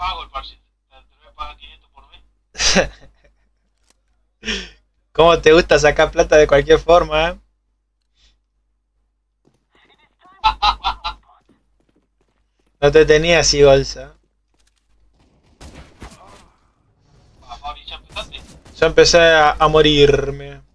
pago el parche. Te voy a pagar 500 por mes. ¿Cómo te gusta sacar plata de cualquier forma, eh? No te tenía así, bolsa. Fabi, ¿ya empezaste? Yo empecé a morirme.